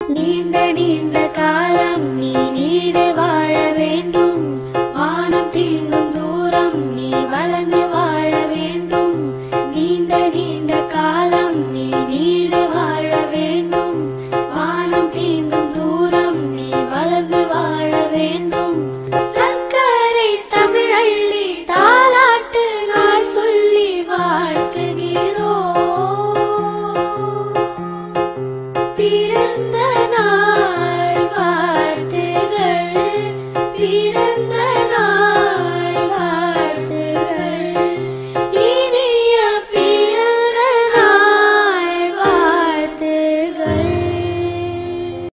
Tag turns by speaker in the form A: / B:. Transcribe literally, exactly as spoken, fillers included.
A: நீண்ட நீண்ட காலம் நீ நீடு வாழ வேண்டும். வானம் தீண்டும் தூரம் நீ வளர்ந்து வாழ வேண்டும். நீண்ட நீண்ட காலம் நீ நீடு வாழ வேண்டும். வானம் தீண்டும் தூரம் நீ வளர்ந்து வாழ வேண்டும். சர்க்கரை தமிழள்ளி தாலாட்டு நாள் சொல்லி வாழ்த்துகிறோம். பிறந்த நாள் வாழ்த்துகள், பிறந்த